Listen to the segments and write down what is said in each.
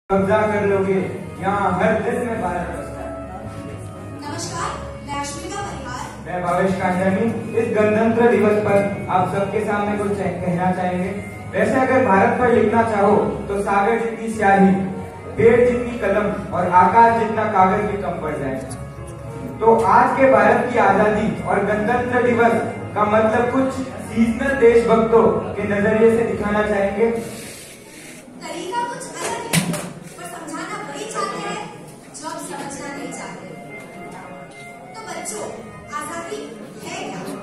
कब्जा कर लोगे। यहाँ हर दिल में भारत बसता है। नमस्कार, मैं अश्विका परिहार। मैं भावेश कांजानी। इस गणतंत्र दिवस पर आप सबके सामने कुछ कहना चाहेंगे। वैसे अगर भारत पर लिखना चाहो तो सागर जितनी स्याही, पेड़ जितनी कलम और आकाश जितना कागज भी कम पड़ जाए। तो आज के भारत की आजादी और गणतंत्र दिवस का मतलब कुछ सीजनल देशभक्तों के नजरिए से दिखाना चाहेंगे। तरीका कुछ अलग है, पर समझाना वही चाहते हैं जो आप समझना नहीं चाहते। तो बच्चों, आजादी है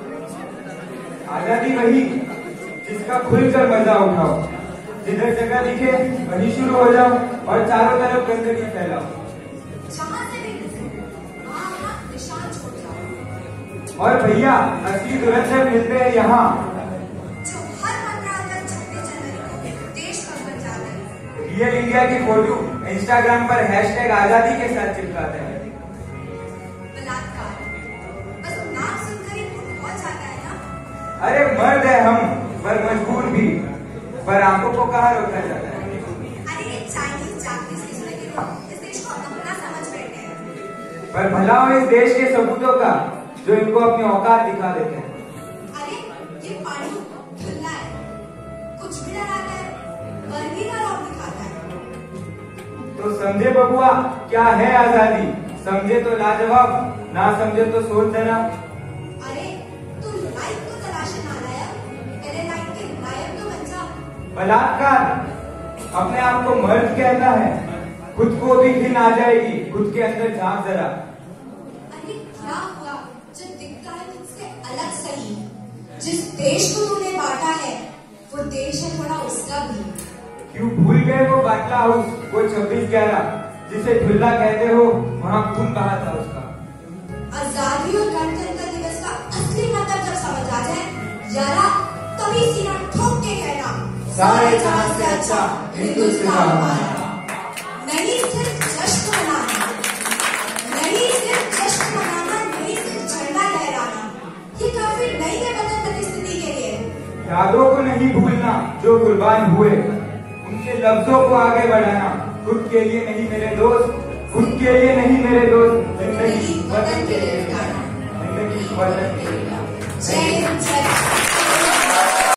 क्या? आजादी वही जिसका खुलकर मजा उठाओ, जिधर जगह दिखे वहीं शुरू हो जाओ और चारों तरफ गंदगी फैलाओ। जहाँ से भी वहाँ निशान छोड़ जाओ। और भैया असली धुरंधर मिलते हैं यहाँ, जो हर 15 अगस्त 26 जनवरी को देश भक्त बन जाते हैं। रियल इंडिया की फोटो इंस्टाग्राम पर हैशटैग आजादी के साथ चिपकाते हैं। बलात्कार बस नाम सुनकर ही खून खौल जाता है ना। अरे मर्द है हम, पर मजबूर भी, पर आंखों को कहाँ रोका जाता है। अरे ये चाइनीज जापानीज किस्म के लोग इस देश को अपना समझ बैठे हैं। पर भला हो इस देश के सबूतों का जो इनको अपनी औकात दिखा देते हैं। अरे ये पानी खुला है, कुछ भी डराता है, वर्दी का रौब दिखाता है। तो समझे बबुआ क्या है आजादी? समझे तो लाजवाब, ना समझे तो सोच जरा। अरे तू लाइफ को तलाशे ना लाया, तेरे लाइफ के नायक तो बन जा। बलात्कार अपने आप को मर्द कहता है, खुद को भी घिन आ जाएगी, खुद के अंदर झांक जरा। अरे क्या हुआ जो दिखता है तुझसे अलग सही? जिस देश को तूने बांटा है वो देश है थोड़ा उसका भी। क्यों भूल गए वो बाटला हाउस, वो 26/11 जिसे झुल्ला कहते हो, वहाँ खून बहा था उसका। आजादी और गणतंत्र दिवस का असली मतलब जब समझ आ जाए जरा तभी सीना ठोक के कहना, सारे जहां से अच्छा हिंदुस्तान हमारा। नहीं सिर्फ जश्न मनाना, नहीं सिर्फ जश्न मनाना, नहीं सिर्फ झंडा लहराना, ये काफी नहीं है बदल परिस्थिति के लिए। यादों को नहीं भूलना जो कुर्बान हुए, उनके लफ्जों को आगे बढ़ाना। खुद के लिए नहीं मेरे दोस्त, खुद के लिए नहीं मेरे दोस्त, जिंदगी वतन के लिए, जिंदगी वतन के लिए। जय हिंद।